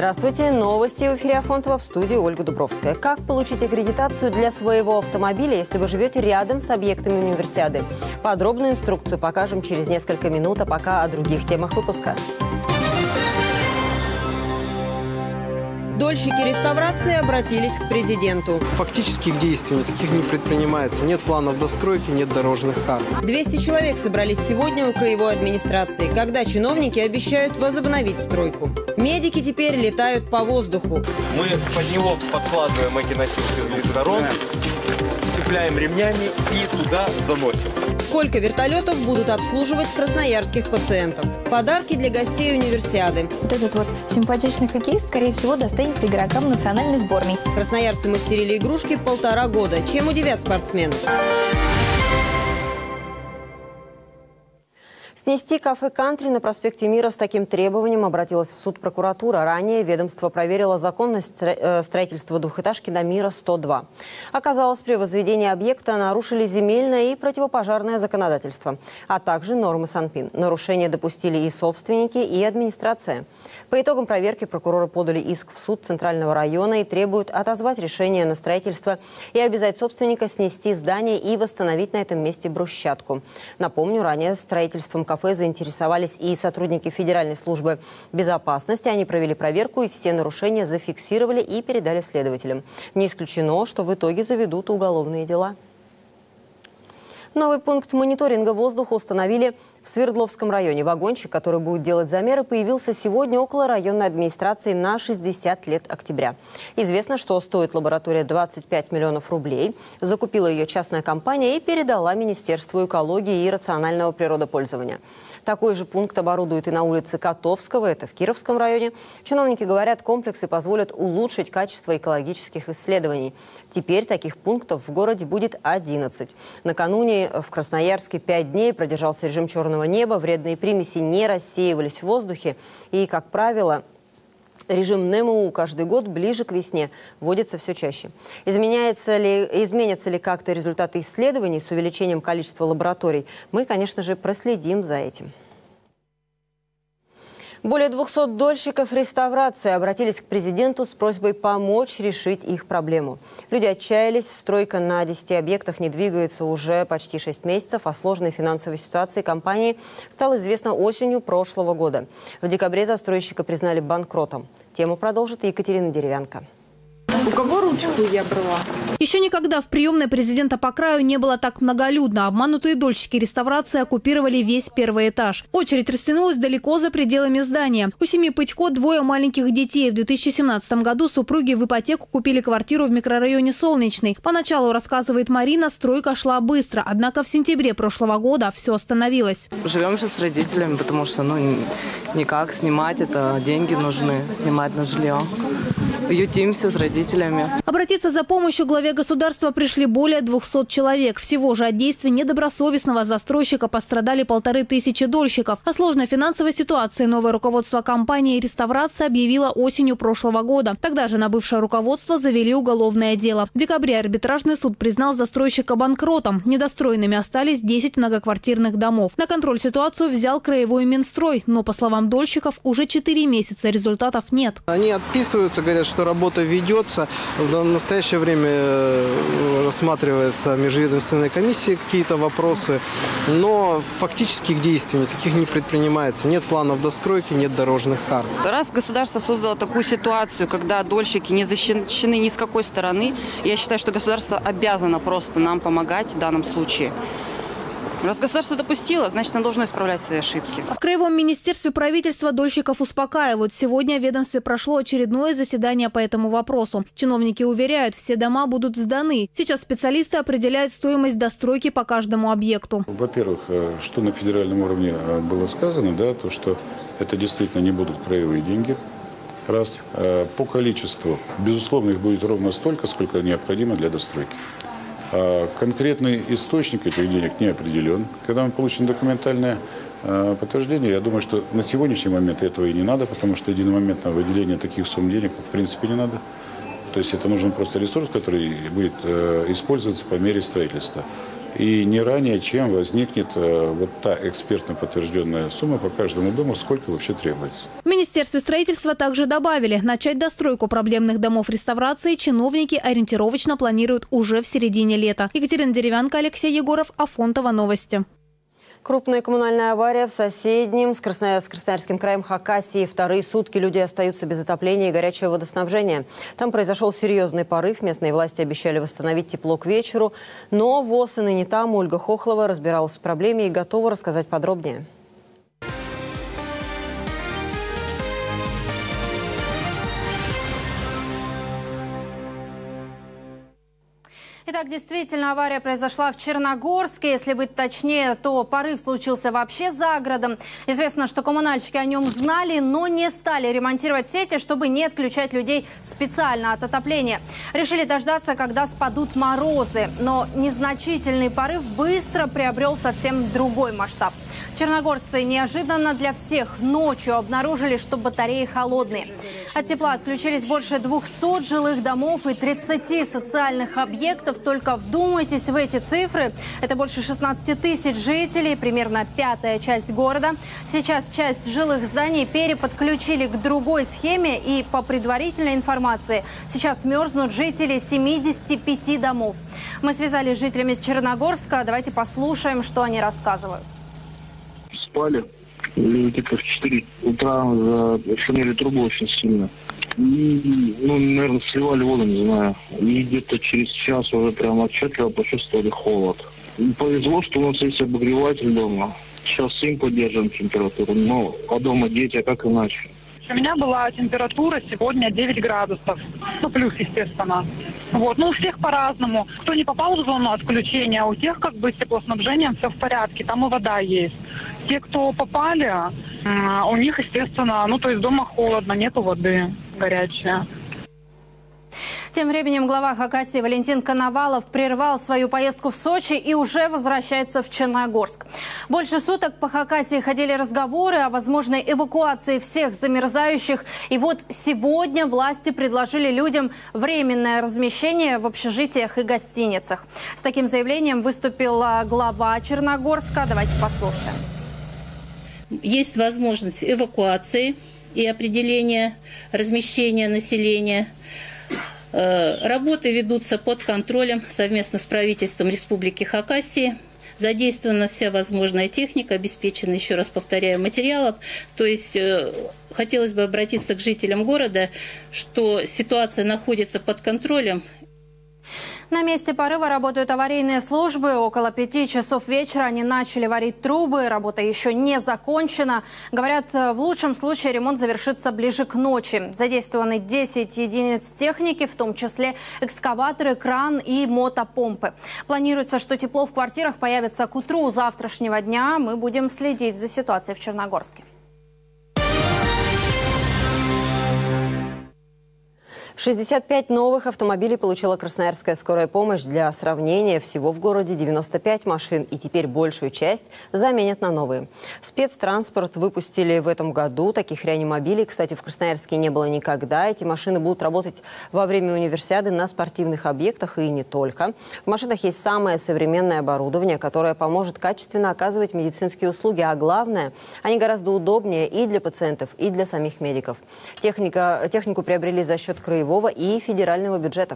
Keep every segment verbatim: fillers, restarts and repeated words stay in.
Здравствуйте. Новости в эфире Афонтова, в студии Ольга Дубровская. Как получить аккредитацию для своего автомобиля, если вы живете рядом с объектами универсиады? Подробную инструкцию покажем через несколько минут, а пока о других темах выпуска. Дольщики реставрации обратились к президенту. Фактических действий никаких не предпринимается. Нет планов достройки, нет дорожных карт. двести человек собрались сегодня у краевой администрации, когда чиновники обещают возобновить стройку. Медики теперь летают по воздуху. Мы под него подкладываем эти носители из сторон, цепляем ремнями и туда заносим. Сколько вертолетов будут обслуживать красноярских пациентов? Подарки для гостей универсиады. Вот этот вот симпатичный хоккеист, скорее всего, достанется игрокам национальной сборной. Красноярцы мастерили игрушки полтора года. Чем удивят спортсменов? Снести кафе «Кантри» на проспекте Мира с таким требованием обратилась в суд прокуратура. Ранее ведомство проверило законность строительства двухэтажки на Мира сто два. Оказалось, при возведении объекта нарушили земельное и противопожарное законодательство, а также нормы Санпин. Нарушения допустили и собственники, и администрация. По итогам проверки прокуроры подали иск в суд Центрального района и требуют отозвать решение на строительство и обязать собственника снести здание и восстановить на этом месте брусчатку. Напомню, ранее строительством кафе заинтересовались и сотрудники Федеральной службы безопасности. Они провели проверку и все нарушения зафиксировали и передали следователям. Не исключено, что в итоге заведут уголовные дела. Новый пункт мониторинга воздуха установили в Свердловском районе. Вагончик, который будет делать замеры, появился сегодня около районной администрации на шестьдесят лет октября. Известно, что стоит лаборатория двадцать пять миллионов рублей. Закупила ее частная компания и передала Министерству экологии и рационального природопользования. Такой же пункт оборудуют и на улице Котовского, это в Кировском районе. Чиновники говорят, комплексы позволят улучшить качество экологических исследований. Теперь таких пунктов в городе будет одиннадцать. Накануне в Красноярске пять дней продержался режим черного неба, вредные примеси не рассеивались в воздухе. И, как правило, режим НЭМУ каждый год ближе к весне вводится все чаще. Изменяется ли, изменятся ли как-то результаты исследований с увеличением количества лабораторий? Мы, конечно же, проследим за этим. Более двухсот дольщиков реставрации обратились к президенту с просьбой помочь решить их проблему. Люди отчаялись, стройка на десяти объектах не двигается уже почти шесть месяцев, а сложной финансовой ситуации компании стало известно осенью прошлого года. В декабре застройщика признали банкротом. Тему продолжит Екатерина Деревянко. У кого ручку я брала? Еще никогда в приемной президента по краю не было так многолюдно. Обманутые дольщики реставрации оккупировали весь первый этаж. Очередь растянулась далеко за пределами здания. У семьи Пытько двое маленьких детей. В две тысячи семнадцатом году супруги в ипотеку купили квартиру в микрорайоне Солнечный. Поначалу, рассказывает Марина, стройка шла быстро. Однако в сентябре прошлого года все остановилось. Живем же с родителями, потому что ну никак снимать, это деньги нужны, снимать на жилье. Ютимся с родителями. Обратиться за помощью главе государства пришли более двухсот человек. Всего же от действий недобросовестного застройщика пострадали полторы тысячи дольщиков. О сложной финансовой ситуации новое руководство компании «Реставрация» объявило осенью прошлого года. Тогда же на бывшее руководство завели уголовное дело. В декабре арбитражный суд признал застройщика банкротом. Недостроенными остались десять многоквартирных домов. На контроль ситуацию взял краевой Минстрой. Но, по словам дольщиков, уже четыре месяца результатов нет. Они отписываются, говорят, что работа ведется. В настоящее время рассматривается межведомственной комиссией какие-то вопросы, но фактических действий никаких не предпринимается. Нет планов достройки, нет дорожных карт. Раз государство создало такую ситуацию, когда дольщики не защищены ни с какой стороны, я считаю, что государство обязано просто нам помогать в данном случае. Раз государство допустило, значит, оно должно исправлять свои ошибки. В Краевом министерстве правительства дольщиков успокаивают. Сегодня в ведомстве прошло очередное заседание по этому вопросу. Чиновники уверяют, все дома будут сданы. Сейчас специалисты определяют стоимость достройки по каждому объекту. Во-первых, что на федеральном уровне было сказано, да, то, что это действительно не будут краевые деньги. Раз. По количеству, безусловно, их будет ровно столько, сколько необходимо для достройки. Конкретный источник этих денег не определен. Когда мы получим документальное э, подтверждение, я думаю, что на сегодняшний момент этого и не надо, потому что единомоментное выделение таких сумм денег в принципе не надо. То есть это нужен просто ресурс, который будет э, использоваться по мере строительства. и не ранее, чем возникнет э, вот та экспертно подтвержденная сумма по каждому дому, сколько вообще требуется. В Министерстве строительства также добавили, начать достройку проблемных домов реставрации чиновники ориентировочно планируют уже в середине лета. Екатерина Деревянко, Алексей Егоров, Афонтово, новости. Крупная коммунальная авария в соседнем с, Красноя... с Красноярским краем Хакасии. Вторые сутки люди остаются без отопления и горячего водоснабжения. Там произошел серьезный порыв. Местные власти обещали восстановить тепло к вечеру. Но ВОС и ныне там Ольга Хохлова разбиралась в проблеме и готова рассказать подробнее. Итак, действительно, авария произошла в Черногорске. Если быть точнее, то порыв случился вообще за городом. Известно, что коммунальщики о нем знали, но не стали ремонтировать сети, чтобы не отключать людей специально от отопления. Решили дождаться, когда спадут морозы. Но незначительный порыв быстро приобрел совсем другой масштаб. Черногорцы неожиданно для всех ночью обнаружили, что батареи холодные. От тепла отключились больше двухсот жилых домов и тридцати социальных объектов. Только вдумайтесь в эти цифры. Это больше шестнадцати тысяч жителей, примерно пятая часть города. Сейчас часть жилых зданий переподключили к другой схеме. И по предварительной информации, сейчас мерзнут жители семидесяти пяти домов. Мы связались с жителями Черногорска. Давайте послушаем, что они рассказывают. Спали, где-то в четыре утра шумели трубы очень сильно. И, ну, наверное, сливали воду, не знаю. И где-то через час уже прям отчетливо почувствовали холод. И повезло, что у нас есть обогреватель дома. Сейчас им поддерживаем температуру, но а дома дети, а как иначе? У меня была температура сегодня девять градусов. Ну, плюс, естественно. Вот. Ну, у всех по-разному. Кто не попал в зону отключения, у тех как бы с теплоснабжением все в порядке. Там и вода есть. Те, кто попали, у них, естественно, ну, то есть дома холодно, нету воды горячая. Тем временем глава Хакасии Валентин Коновалов прервал свою поездку в Сочи и уже возвращается в Черногорск. Больше суток по Хакасии ходили разговоры о возможной эвакуации всех замерзающих. И вот сегодня власти предложили людям временное размещение в общежитиях и гостиницах. С таким заявлением выступила глава Черногорска. Давайте послушаем. Есть возможность эвакуации и определения размещения населения. Работы ведутся под контролем совместно с правительством Республики Хакасия. Задействована вся возможная техника, обеспечена, еще раз повторяю, материалов. То есть хотелось бы обратиться к жителям города, что ситуация находится под контролем. На месте порыва работают аварийные службы. Около пяти часов вечера они начали варить трубы. Работа еще не закончена. Говорят, в лучшем случае ремонт завершится ближе к ночи. Задействованы десять единиц техники, в том числе экскаваторы, кран и мотопомпы. Планируется, что тепло в квартирах появится к утру завтрашнего дня. Мы будем следить за ситуацией в Черногорске. шестьдесят пять новых автомобилей получила Красноярская скорая помощь. Для сравнения, всего в городе девяносто пять машин, и теперь большую часть заменят на новые. Спецтранспорт выпустили в этом году. Таких реанимобилей, кстати, в Красноярске не было никогда. Эти машины будут работать во время универсиады на спортивных объектах и не только. В машинах есть самое современное оборудование, которое поможет качественно оказывать медицинские услуги. А главное, они гораздо удобнее и для пациентов, и для самих медиков. Техника, технику приобрели за счет краевого и федерального бюджетов.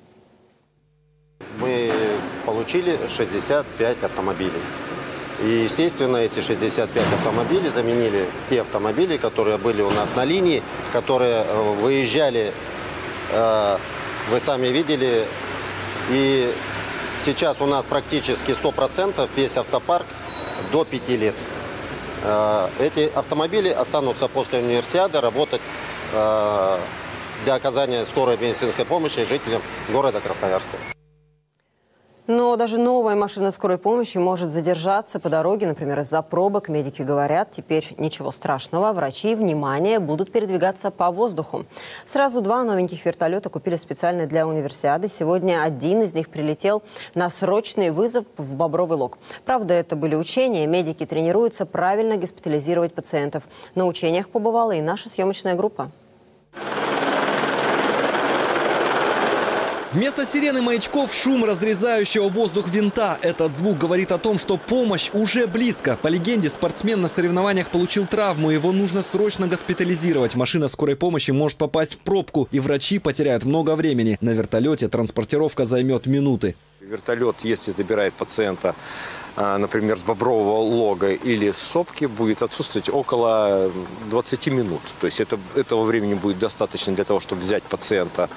Мы получили шестьдесят пять автомобилей. И, естественно, эти шестьдесят пять автомобилей заменили те автомобили, которые были у нас на линии, которые выезжали, вы сами видели. И сейчас у нас практически сто процентов весь автопарк до пяти лет. Эти автомобили останутся после универсиады работать для оказания скорой медицинской помощи жителям города Красноярска. Но даже новая машина скорой помощи может задержаться по дороге, например, из-за пробок. Медики говорят, теперь ничего страшного. Врачи, внимание, будут передвигаться по воздуху. Сразу два новеньких вертолета купили специально для универсиады. Сегодня один из них прилетел на срочный вызов в Бобровый Лог. Правда, это были учения. Медики тренируются правильно госпитализировать пациентов. На учениях побывала и наша съемочная группа. Вместо сирены маячков шум разрезающего воздух винта. Этот звук говорит о том, что помощь уже близко. По легенде, спортсмен на соревнованиях получил травму. Его нужно срочно госпитализировать. Машина скорой помощи может попасть в пробку, и врачи потеряют много времени. На вертолете транспортировка займет минуты. Вертолет, если забирает пациента, например, с Бобрового лога или с сопки, будет отсутствовать около двадцати минут. То есть это, этого времени будет достаточно для того, чтобы взять пациента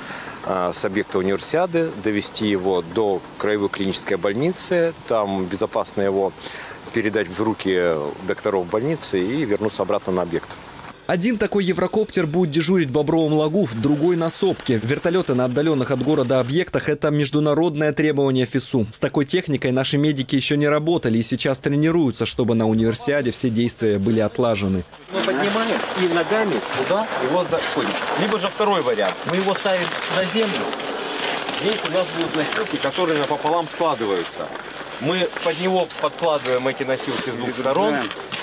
с объекта универсиады, довести его до краевой клинической больницы, там безопасно его передать в руки докторов больницы и вернуться обратно на объект. Один такой еврокоптер будет дежурить в Бобровом лагу, другой на сопке. Вертолеты на отдаленных от города объектах – это международное требование ФИСУ. С такой техникой наши медики еще не работали и сейчас тренируются, чтобы на универсиаде все действия были отлажены. Мы поднимаем и ногами туда его заходим. Либо же второй вариант. Мы его ставим на землю. Здесь у нас будут носилки, которые напополам складываются. Мы под него подкладываем эти носилки с двух сторон.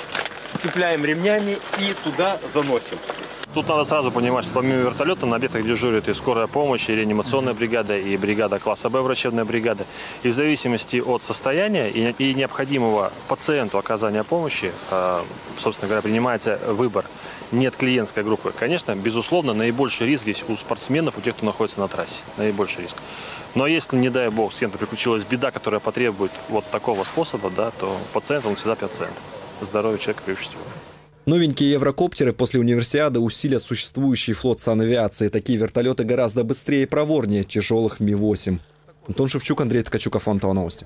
Цепляем ремнями и туда заносим. Тут надо сразу понимать, что помимо вертолета на объектах дежурит и скорая помощь, и реанимационная бригада, и бригада класса Б, врачебная бригада. И в зависимости от состояния и необходимого пациенту оказания помощи, собственно говоря, принимается выбор. Нет клиентской группы. Конечно, безусловно, наибольший риск здесь у спортсменов, у тех, кто находится на трассе. Наибольший риск. Но если, не дай бог, с кем-то приключилась беда, которая потребует вот такого способа, да, то пациент, он всегда пациент. Здоровье человека прежде всего. Новенькие еврокоптеры после универсиады усилят существующий флот санавиации. Такие вертолеты гораздо быстрее и проворнее тяжелых Ми восемь. Антон Шевчук, Андрей Ткачук, Афонтово новости.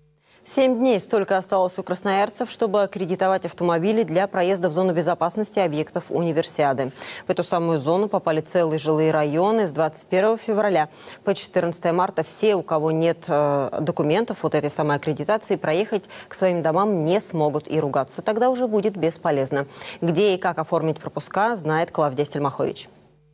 Семь дней столько осталось у красноярцев, чтобы аккредитовать автомобили для проезда в зону безопасности объектов универсиады. В эту самую зону попали целые жилые районы. С двадцать первого февраля по четырнадцатое марта все, у кого нет э, документов вот этой самой аккредитации, проехать к своим домам не смогут, и ругаться тогда уже будет бесполезно. Где и как оформить пропуска, знает Клавдия Стельмахович.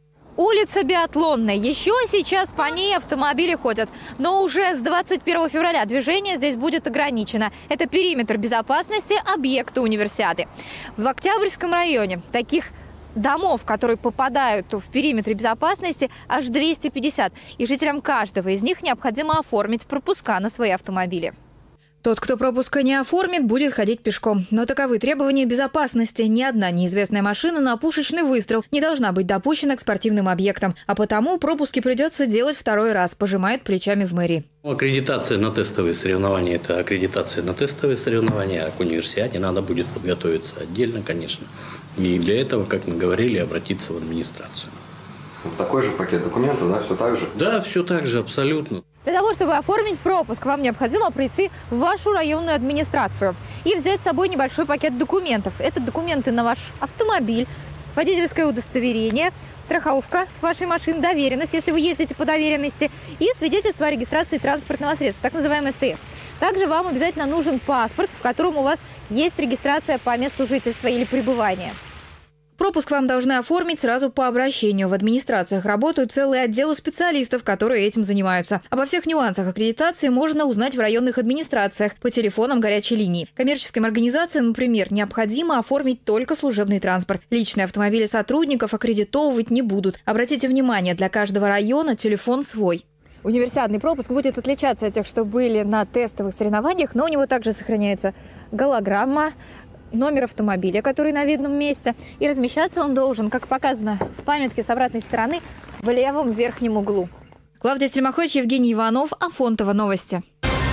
Улица Биатлонная. Еще сейчас по ней автомобили ходят. Но уже с двадцать первого февраля движение здесь будет ограничено. Это периметр безопасности объекта универсиады. В Октябрьском районе таких домов, которые попадают в периметр безопасности, аж двести пятьдесят. И жителям каждого из них необходимо оформить пропуска на свои автомобили. Тот, кто пропуска не оформит, будет ходить пешком. Но таковы требования безопасности. Ни одна неизвестная машина на пушечный выстрел не должна быть допущена к спортивным объектам. А потому пропуски придется делать второй раз, пожимает плечами в мэрии. Аккредитация на тестовые соревнования – это аккредитация на тестовые соревнования, а к универсиаде надо будет подготовиться отдельно, конечно. И для этого, как мы говорили, обратиться в администрацию. Такой же пакет документов, да, все так же? Да, все так же, абсолютно. Для того, чтобы оформить пропуск, вам необходимо прийти в вашу районную администрацию и взять с собой небольшой пакет документов. Это документы на ваш автомобиль, водительское удостоверение, страховка вашей машины, доверенность, если вы ездите по доверенности, и свидетельство о регистрации транспортного средства, так называемый эс тэ эс. Также вам обязательно нужен паспорт, в котором у вас есть регистрация по месту жительства или пребывания. Пропуск вам должны оформить сразу по обращению. В администрациях работают целые отделы специалистов, которые этим занимаются. Обо всех нюансах аккредитации можно узнать в районных администрациях по телефонам горячей линии. Коммерческим организациям, например, необходимо оформить только служебный транспорт. Личные автомобили сотрудников аккредитовывать не будут. Обратите внимание, для каждого района телефон свой. Универсиадный пропуск будет отличаться от тех, что были на тестовых соревнованиях, но у него также сохраняется голограмма, номер автомобиля, который на видном месте. И размещаться он должен, как показано в памятке с обратной стороны, в левом верхнем углу. Клавдия Стельмахович, Евгений Иванов, Афонтово новости.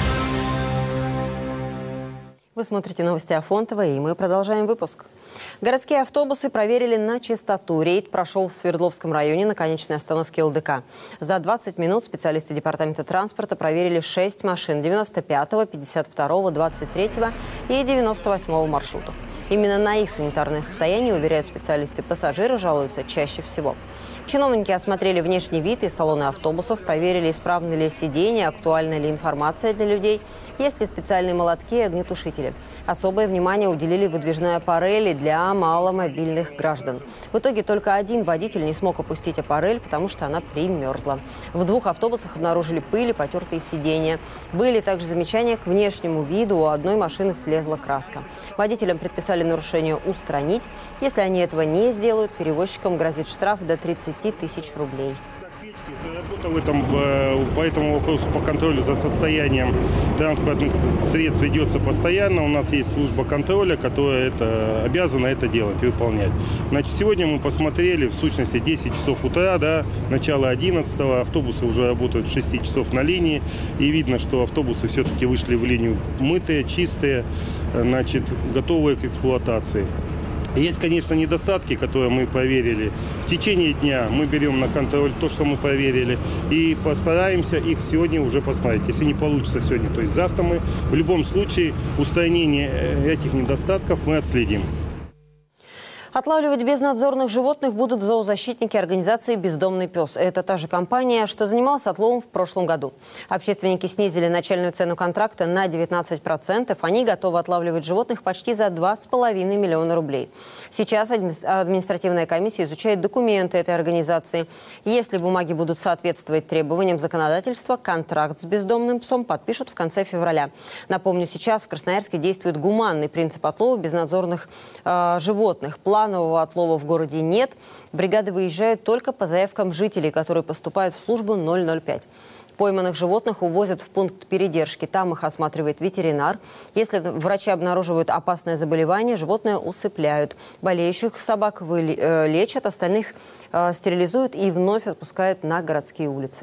Вы смотрите новости Афонтова, и мы продолжаем выпуск. Городские автобусы проверили на чистоту. Рейд прошел в Свердловском районе на конечной остановке эл дэ ка. За двадцать минут специалисты департамента транспорта проверили шесть машин девяносто пятого, пятьдесят второго, двадцать третьего и девяносто восьмого маршрутов. Именно на их санитарное состояние, уверяют специалисты, пассажиры жалуются чаще всего. Чиновники осмотрели внешний вид и салоны автобусов, проверили, исправны ли сиденья, актуальна ли информация для людей, есть ли специальные молотки и огнетушители. Особое внимание уделили выдвижной аппарели для маломобильных граждан. В итоге только один водитель не смог опустить аппарель, потому что она примерзла. В двух автобусах обнаружили пыль и потертые сиденья. Были также замечания к внешнему виду. У одной машины слезла краска. Водителям предписали нарушение устранить. Если они этого не сделают, перевозчикам грозит штраф до тридцати тысяч рублей. Работа в этом, по этому вопросу по контролю за состоянием транспортных средств ведется постоянно. У нас есть служба контроля, которая это, обязана это делать, выполнять. Значит, сегодня мы посмотрели, в сущности, десять часов утра, да, начало одиннадцатого, автобусы уже работают с шести часов на линии. И видно, что автобусы все-таки вышли в линию мытые, чистые, значит, готовые к эксплуатации. Есть, конечно, недостатки, которые мы проверили. В течение дня мы берем на контроль то, что мы проверили, и постараемся их сегодня уже посмотреть. Если не получится сегодня, то есть завтра мы в любом случае устранение этих недостатков мы отследим. Отлавливать безнадзорных животных будут зоозащитники организации «Бездомный пес». Это та же компания, что занималась отловом в прошлом году. Общественники снизили начальную цену контракта на девятнадцать процентов. Они готовы отлавливать животных почти за два с половиной миллиона рублей. Сейчас административная комиссия изучает документы этой организации. Если бумаги будут соответствовать требованиям законодательства, контракт с бездомным псом подпишут в конце февраля. Напомню, сейчас в Красноярске действует гуманный принцип отлова безнадзорных э, животных. Планового отлова в городе нет. Бригады выезжают только по заявкам жителей, которые поступают в службу ноль ноль пять. Пойманных животных увозят в пункт передержки. Там их осматривает ветеринар. Если врачи обнаруживают опасное заболевание, животное усыпляют. Болеющих собак лечат, остальных стерилизуют и вновь отпускают на городские улицы.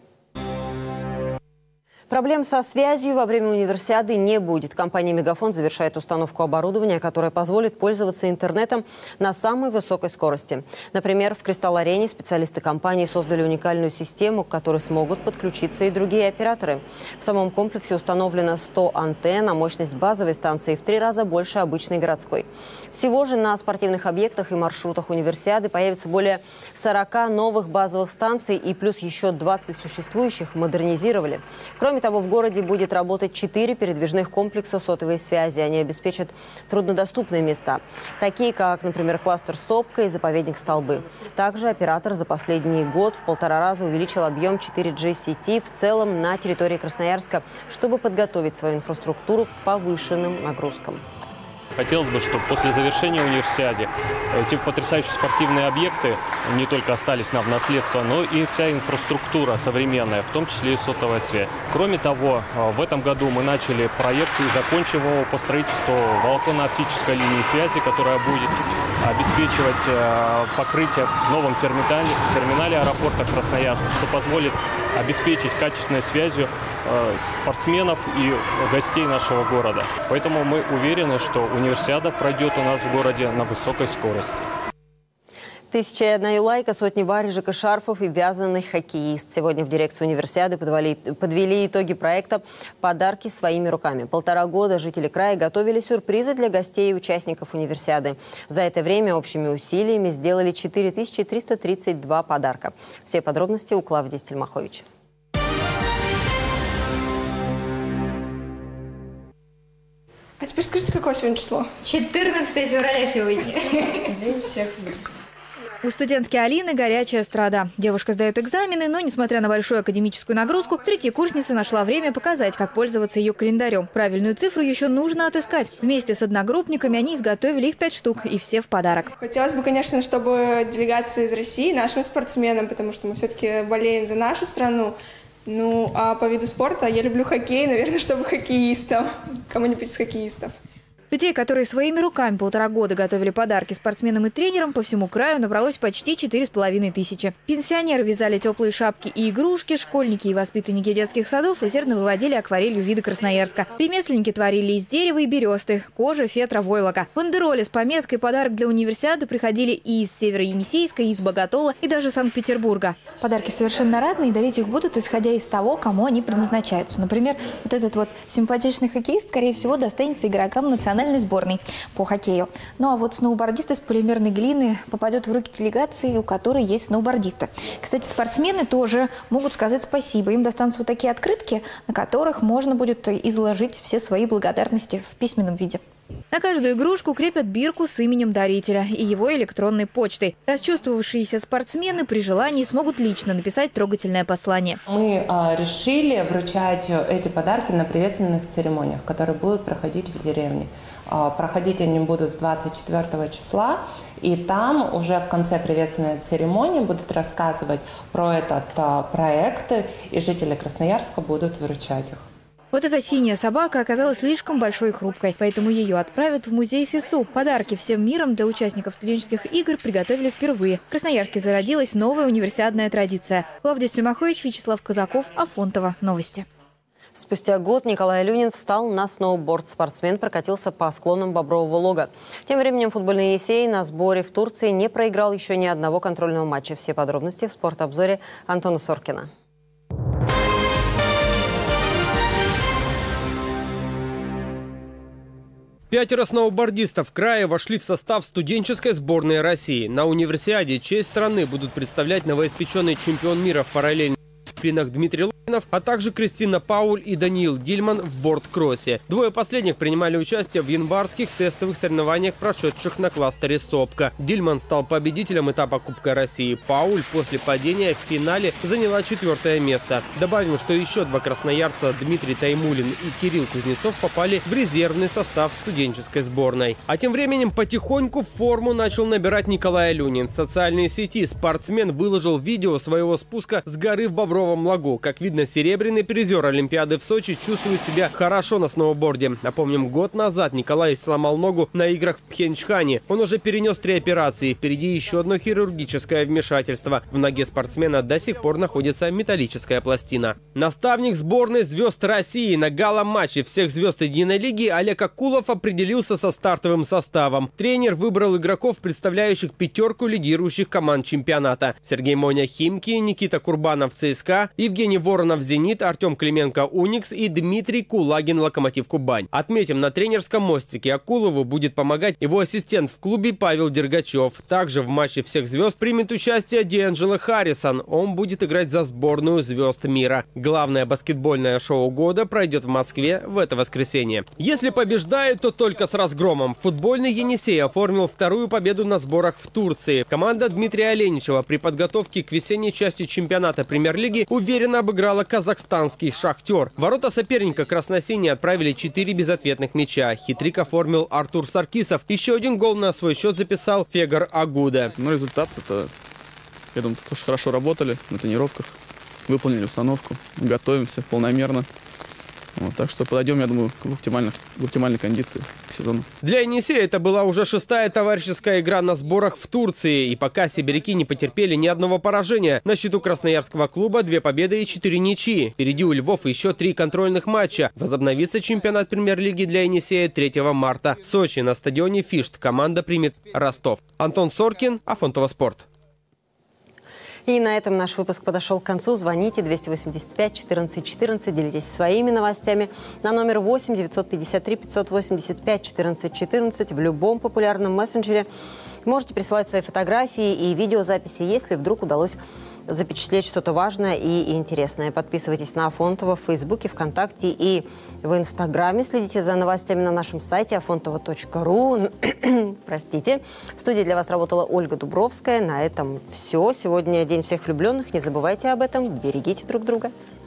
Проблем со связью во время универсиады не будет. Компания «Мегафон» завершает установку оборудования, которое позволит пользоваться интернетом на самой высокой скорости. Например, в «Кристалл-арене» специалисты компании создали уникальную систему, к которой смогут подключиться и другие операторы. В самом комплексе установлено сто антенн, а мощность базовой станции в три раза больше обычной городской. Всего же на спортивных объектах и маршрутах универсиады появится более сорока новых базовых станций, и плюс еще двадцать существующих модернизировали. Кроме того, в городе будет работать четыре передвижных комплекса сотовой связи. Они обеспечат труднодоступные места, такие как, например, кластер Сопка и заповедник Столбы. Также оператор за последний год в полтора раза увеличил объем четыре джи сети в целом на территории Красноярска, чтобы подготовить свою инфраструктуру к повышенным нагрузкам. Хотелось бы, чтобы после завершения универсиады эти потрясающие спортивные объекты не только остались нам в наследство, но и вся инфраструктура современная, в том числе и сотовая связь. Кроме того, в этом году мы начали проект и закончим его по строительству волоконно-оптической линии связи, которая будет обеспечивать покрытие в новом терминале, терминале аэропорта Красноярска, что позволит обеспечить качественной связью спортсменов и гостей нашего города. Поэтому мы уверены, что универсиада пройдет у нас в городе на высокой скорости. Тысяча и одна юлайка, сотни варежек и шарфов и вязаный хоккеист. Сегодня в дирекции универсиады подвели, подвели итоги проекта «Подарки своими руками». Полтора года жители края готовили сюрпризы для гостей и участников универсиады. За это время общими усилиями сделали четыре тысячи триста тридцать два подарка. Все подробности у Клавдии Стельмахович. А теперь скажите, какое сегодня число? четырнадцатое февраля сегодня. День всех. У студентки Алины горячая страда. Девушка сдает экзамены, но, несмотря на большую академическую нагрузку, третьекурсница нашла время показать, как пользоваться ее календарем. Правильную цифру еще нужно отыскать. Вместе с одногруппниками они изготовили их пять штук, и все в подарок. Хотелось бы, конечно, чтобы делегация из России нашим спортсменам, потому что мы все-таки болеем за нашу страну. Ну, а по виду спорта я люблю хоккей, наверное, чтобы хоккеистам, кому-нибудь из хоккеистов. Людей, которые своими руками полтора года готовили подарки спортсменам и тренерам, по всему краю набралось почти четыре с половиной тысячи. Пенсионеры вязали теплые шапки и игрушки, школьники и воспитанники детских садов усердно выводили акварелью виды Красноярска. Ремесленники творили из дерева и бересты, кожи, фетра, войлока. Бандероли с пометкой «Подарок для универсиады» приходили и из Северо-Енисейска, и из Боготола, и даже Санкт-Петербурга. Подарки совершенно разные, и дарить их будут, исходя из того, кому они предназначаются. Например, вот этот вот симпатичный хоккеист, скорее всего, достанется игрокам национальной сборной по хоккею. Ну а вот сноубордист из полимерной глины попадет в руки делегации, у которой есть сноубордисты. Кстати, спортсмены тоже могут сказать спасибо. Им достанутся вот такие открытки, на которых можно будет изложить все свои благодарности в письменном виде. На каждую игрушку крепят бирку с именем дарителя и его электронной почтой. Расчувствовавшиеся спортсмены при желании смогут лично написать трогательное послание. Мы а, решили вручать эти подарки на приветственных церемониях, которые будут проходить в деревне. А, проходить они будут с двадцать четвёртого числа, и там уже в конце приветственной церемонии будут рассказывать про этот а, проект, и жители Красноярска будут вручать их. Вот эта синяя собака оказалась слишком большой и хрупкой, поэтому ее отправят в музей ФИСУ. Подарки всем миром для участников студенческих игр приготовили впервые. В Красноярске зародилась новая универсиадная традиция. Клавдия Стельмахович, Вячеслав Казаков, Афонтово. Новости. Спустя год Николай Алюнин встал на сноуборд. Спортсмен прокатился по склонам Бобрового лога. Тем временем футбольный Енисей на сборе в Турции не проиграл еще ни одного контрольного матча. Все подробности в спортобзоре Антона Соркина. Пятеро сноубордистов края вошли в состав студенческой сборной России. На универсиаде честь страны будут представлять новоиспеченный чемпион мира в параллельных дисциплинах Дмитрий Логинов, а также Кристина Пауль и Даниил Дильман в борт-кроссе. Двое последних принимали участие в январских тестовых соревнованиях, прошедших на кластере Сопка. Дильман стал победителем этапа Кубка России. Пауль после падения в финале заняла четвертое место. Добавим, что еще два красноярца, Дмитрий Таймулин и Кирилл Кузнецов, попали в резервный состав студенческой сборной. А тем временем потихоньку форму начал набирать Николай Алюнин. В социальные сети спортсмен выложил видео своего спуска с горы в Бобровом лагу. Как видно, серебряный призер Олимпиады в Сочи чувствует себя хорошо на сноуборде. Напомним, год назад Николай сломал ногу на играх в Пхенчхане. Он уже перенес три операции. Впереди еще одно хирургическое вмешательство. В ноге спортсмена до сих пор находится металлическая пластина. Наставник сборной звезд России на гала-матче всех звезд единой лиги Олег Акулов определился со стартовым составом. Тренер выбрал игроков, представляющих пятерку лидирующих команд чемпионата. Сергей Моня Химки, Никита Курбанов ЦСКА, Евгений Воронов Зенит, Артем Клименко Уникс и Дмитрий Кулагин Локомотив Кубань. Отметим, на тренерском мостике Акулову будет помогать его ассистент в клубе Павел Дергачев. Также в матче всех звезд примет участие Диэнджело Харрисон. Он будет играть за сборную звезд мира. Главное баскетбольное шоу года пройдет в Москве в это воскресенье. Если побеждает, то только с разгромом. Футбольный Енисей оформил вторую победу на сборах в Турции. Команда Дмитрия Оленичева при подготовке к весенней части чемпионата Премьер-лиги уверенно обыграла казахстанский «Шахтер». Ворота соперника красно-синие отправили четыре безответных мяча. Хитрик оформил Артур Саркисов. Еще один гол на свой счет записал Фегар Агуда. Ну, результат это, я думаю, тоже хорошо работали на тренировках, выполнили установку, готовимся полномерно. Вот, так что подойдем, я думаю, в оптимальной, в оптимальной кондиции к сезону. Для Енисея это была уже шестая товарищеская игра на сборах в Турции. И пока сибиряки не потерпели ни одного поражения. На счету красноярского клуба две победы и четыре ничьи. Впереди у Львов еще три контрольных матча. Возобновится чемпионат премьер-лиги для Енисея третьего марта. В Сочи на стадионе «Фишт» команда примет Ростов. Антон Соркин, Афонтово Спорт. И на этом наш выпуск подошел к концу. Звоните двести восемьдесят пять четырнадцать четырнадцать, делитесь своими новостями на номер восемь девятьсот пятьдесят три пятьсот восемьдесят пять четырнадцать четырнадцать в любом популярном мессенджере. Можете присылать свои фотографии и видеозаписи, если вдруг удалось запечатлеть что-то важное и интересное. Подписывайтесь на Афонтово в Фейсбуке, ВКонтакте и в Инстаграме. Следите за новостями на нашем сайте афонтово точка ру. Простите. В студии для вас работала Ольга Дубровская. На этом все. Сегодня День всех влюбленных. Не забывайте об этом. Берегите друг друга.